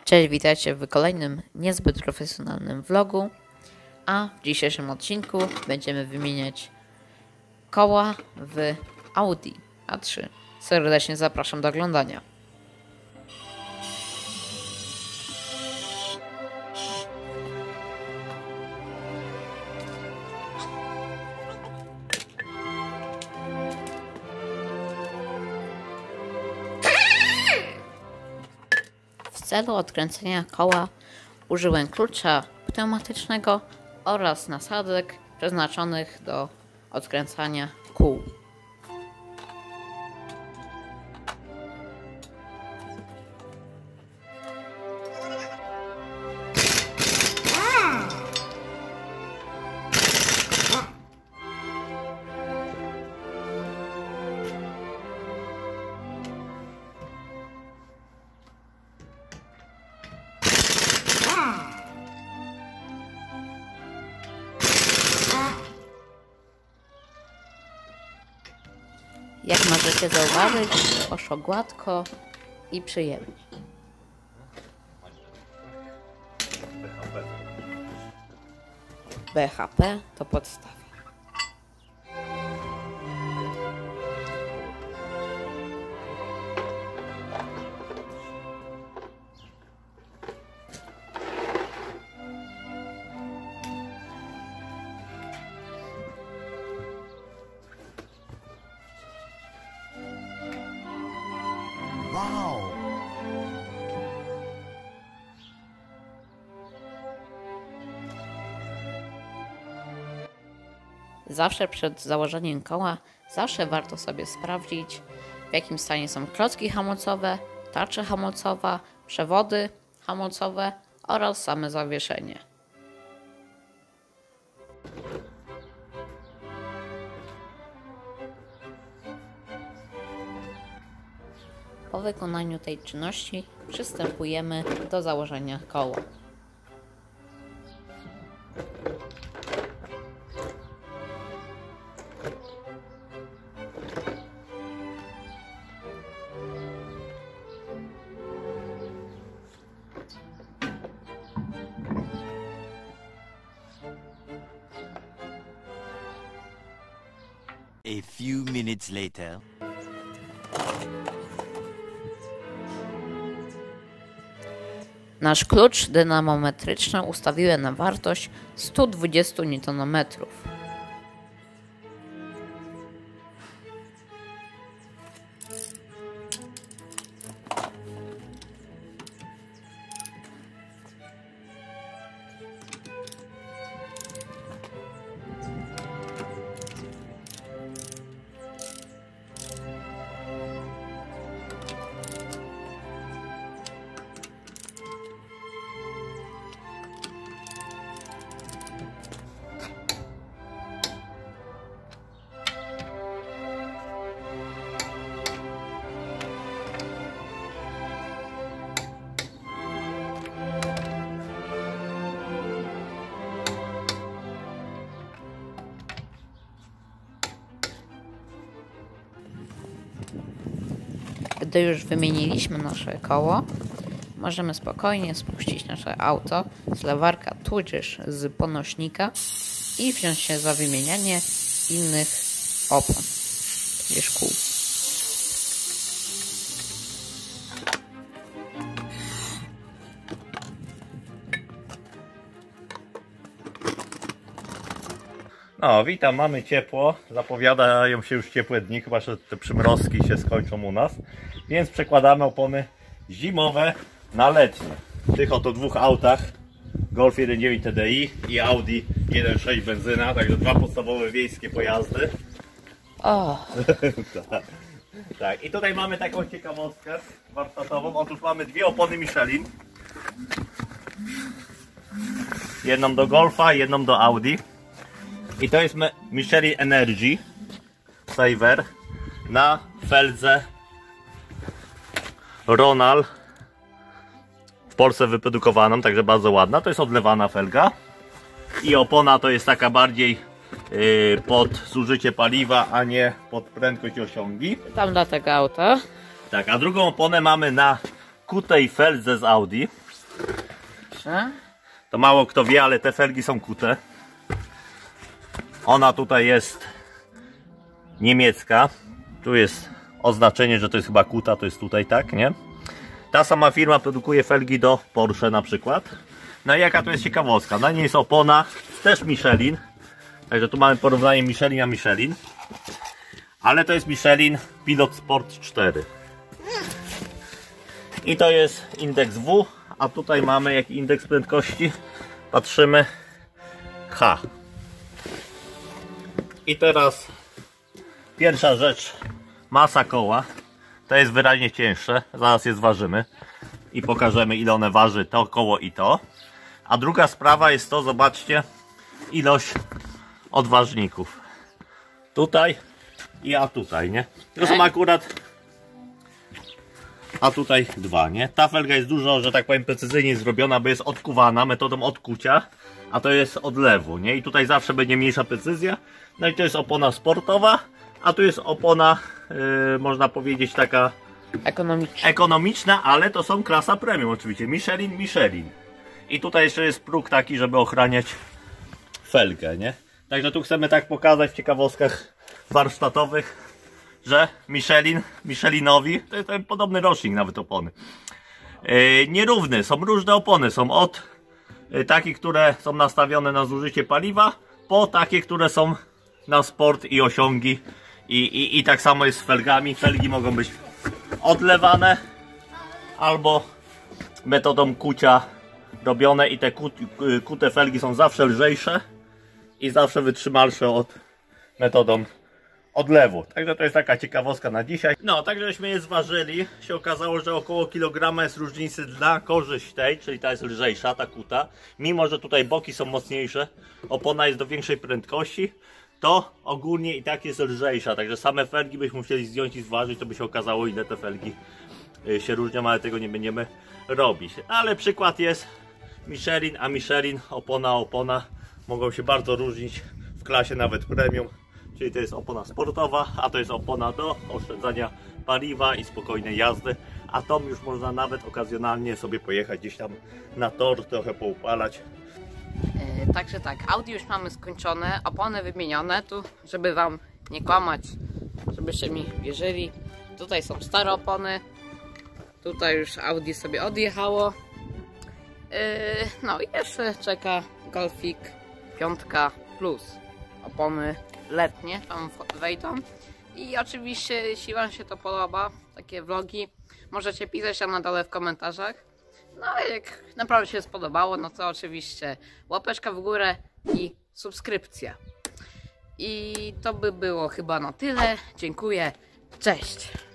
Cześć, witajcie w kolejnym niezbyt profesjonalnym vlogu, a w dzisiejszym odcinku będziemy wymieniać koła w Audi A3. Serdecznie zapraszam do oglądania. W celu odkręcenia koła użyłem klucza pneumatycznego oraz nasadek przeznaczonych do odkręcania kół. Jak możecie zauważyć, poszło gładko i przyjemnie. BHP to podstawa. Wow! Zawsze przed założeniem koła warto sobie sprawdzić, w jakim stanie są klocki hamulcowe, tarcza hamulcowa, przewody hamulcowe oraz same zawieszenie. Po wykonaniu tej czynności przystępujemy do założenia koła. A few minutes later. Nasz klucz dynamometryczny ustawiłem na wartość 120 Nm. Gdy już wymieniliśmy nasze koło, możemy spokojnie spuścić nasze auto z lewarka tudzież z ponośnika i wziąć się za wymienianie innych opon, tudzież kół. No, witam, mamy ciepło, zapowiadają się już ciepłe dni, chyba że te przymrozki się skończą u nas, więc przekładamy opony zimowe na letnie. W tych oto dwóch autach, Golf 1.9 TDI i Audi 1.6 benzyna, także dwa podstawowe wiejskie pojazdy. O! Tak, i tutaj mamy taką ciekawostkę warsztatową, otóż mamy dwie opony Michelin. Jedną do Golfa, jedną do Audi. I to jest Michelin Energy Saver na feldze Ronal, w Polsce wyprodukowaną, także bardzo ładna. To jest odlewana felga i opona to jest taka bardziej pod zużycie paliwa, a nie pod prędkość osiągi. Tam dla tego auta. Tak, a drugą oponę mamy na kutej feldze z Audi. Dobrze. To mało kto wie, ale te felgi są kute. Ona tutaj jest niemiecka. Tu jest oznaczenie, że to jest chyba kuta, to jest tutaj, tak, nie? Ta sama firma produkuje felgi do Porsche na przykład. No i jaka to jest ciekawostka? Na niej jest opona, też Michelin. Także tu mamy porównanie Michelin a Michelin. Ale to jest Michelin Pilot Sport 4. I to jest indeks W, a tutaj mamy jaki indeks prędkości. Patrzymy. H. I teraz pierwsza rzecz, masa koła. To jest wyraźnie cięższe. Zaraz je zważymy i pokażemy, ile one waży, to koło i to. A druga sprawa jest to, zobaczcie, ilość odważników. Tutaj i a tutaj, nie? To są akurat... A tutaj dwa, nie? Ta felga jest dużo, że tak powiem, precyzyjnie zrobiona, bo jest odkuwana metodą odkucia, a to jest odlewu, nie? I tutaj zawsze będzie mniejsza precyzja. No i to jest opona sportowa, a tu jest opona, można powiedzieć, taka ekonomiczna, ale to są klasa premium oczywiście. Michelin. I tutaj jeszcze jest próg taki, żeby ochraniać felgę, nie? Także tu chcemy tak pokazać w ciekawostkach warsztatowych, że Michelinowi, to jest podobny rocznik nawet opony. Nierówny, są różne opony, są od takich, które są nastawione na zużycie paliwa, po takie, które są na sport i osiągi. I tak samo jest z felgami. Felgi mogą być odlewane albo metodą kucia robione i te kute felgi są zawsze lżejsze i zawsze wytrzymalsze od metodą odlewu. Także to jest taka ciekawostka na dzisiaj. No, także żeśmy je zważyli. Się okazało, że około kilograma jest różnicy na korzyść tej, czyli ta jest lżejsza, ta kuta. Mimo że tutaj boki są mocniejsze, opona jest do większej prędkości, to ogólnie i tak jest lżejsza. Także same felgi byśmy musieli zdjąć i zważyć, to by się okazało, ile te felgi się różnią, ale tego nie będziemy robić. Ale przykład jest Michelin, a Michelin, opona mogą się bardzo różnić w klasie nawet premium. Czyli to jest opona sportowa, a to jest opona do oszczędzania paliwa i spokojnej jazdy. A tą już można nawet okazjonalnie sobie pojechać gdzieś tam na tor, trochę poupalać. Także tak, Audi już mamy skończone, opony wymienione. Tu, żeby wam nie kłamać, żebyście mi wierzyli, tutaj są stare opony. Tutaj już Audi sobie odjechało. No i jeszcze czeka Golfik 5 Plus. Opony letnie tam wejdą. I oczywiście, jeśli wam się to podoba, takie vlogi, możecie pisać tam na dole w komentarzach. No a jak naprawdę się spodobało, no to oczywiście łapeczka w górę i subskrypcja. I to by było chyba na tyle. Dziękuję. Cześć!